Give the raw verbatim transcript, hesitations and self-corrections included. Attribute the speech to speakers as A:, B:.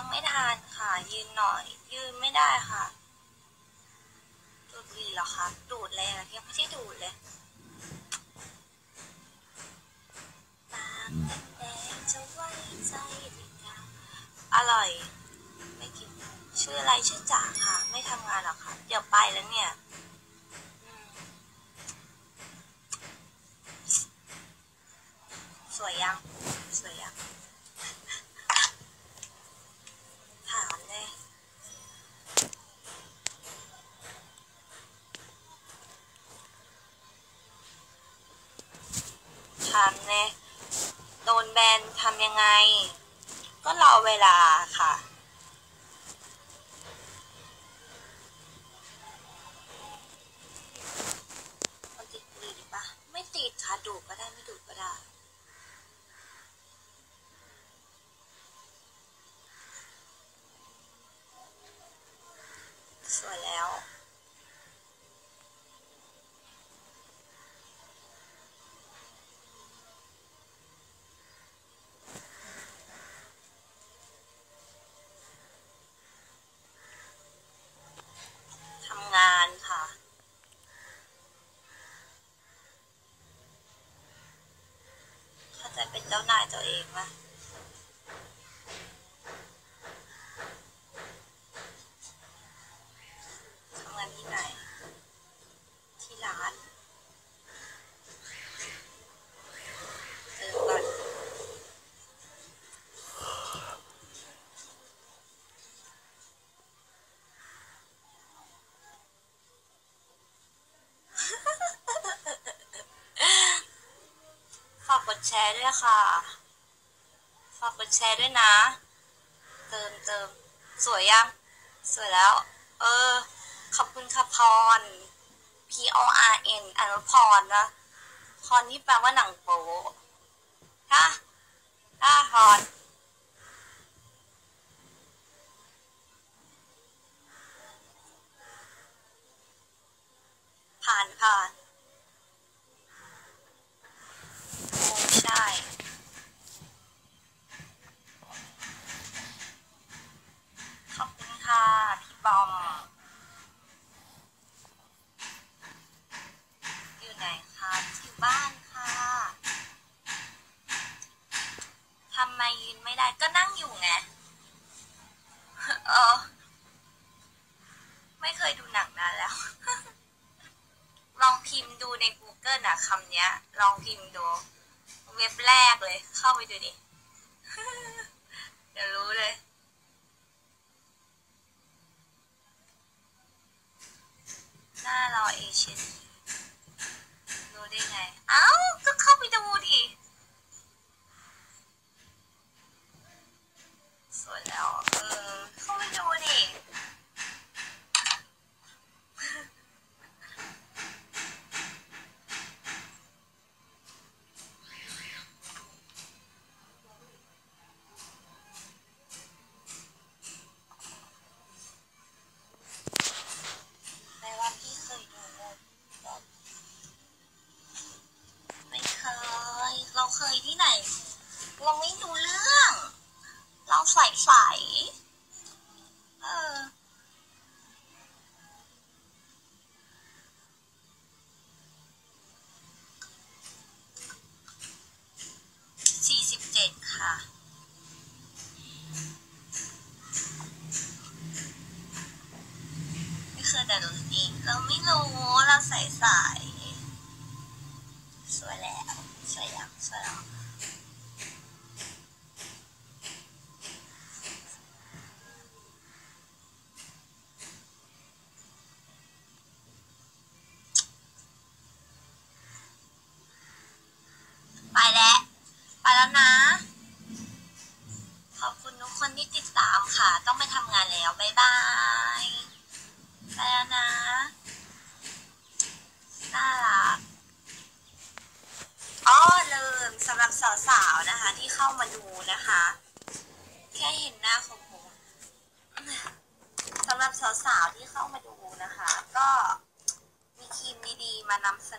A: ไม่ทานค่ะยืนหน่อยยืนไม่ได้ค่ะดูดบุหรี่เหรอคะดูดเลยอะยังไม่ใช่ดูดเลยปากแดงจะไว้ใจได้กันอร่อยไม่กินชื่ออะไรชื่อจ๋าค่ะไม่ทำงานหรอคะเดี๋ยวไปแล้วเนี่ยสวยยังสวยยังถามเลยถามเลยโดนแบนทำยังไงก็รอเวลาค่ะมันติดบุหรี่ปะไม่ติดค่ะดูดก็ได้ไม่ดูดก็ได้สวยแล้วทำงานค่ะเข้าใจเป็นเจ้านายตัวเองปะทำงานที่ไหนที่ร้านเออก่อนฝากกดแชร์ด้วยค่ะฝากกดแชร์ด้วยนะเติมเติมสวยยังสวยแล้วเออขอบคุณค่ะพร P O R N อ่านว่าพรนะพรนี่แปลว่าหนังโป๊ฮะฮะพรผ่านผ่านโอ้ใช่ขอบคุณค่ะพี่บอมอยู่ไหนคะอยู่บ้านค่ะทำไมยืนไม่ได้ก็นั่งอยู่ไงเออไม่เคยดูหนังนานแล้วลองพิมพ์ดูใน Google นะคำเนี้ยลองพิมพ์ดูเว็บแรกเลยเข้าไปดูดิเดี๋ยวรู้เลยหน้าเราเอเชียนรู้ได้ไงเอ้าก็เข้าไปดูดิสวยแล้วเออเข้าไปดูดิแปลว่าพี่เคยดูไม่เคยเราเคยที่ไหนเราไม่ดูเรื่องเราใส่ใสเออสี่สิบเจ็ดค่ะไม่เคยแต่ดูดีเราไม่รู้เราใส่ใสสวยแล้วสวยแล้วสวยแล้วไปแล้วไปแล้วนะขอบคุณทุกคนที่ติดตามค่ะต้องไปทำงานแล้วบ๊ายบายไปแล้วนะน่ารักอ๋อลืมสำหรับสาวๆนะคะที่เข้ามาดูนะคะแค่เห็นหน้าของผมสำหรับสาวๆที่เข้ามาดูนะคะก็มีครีมดีๆมานำเส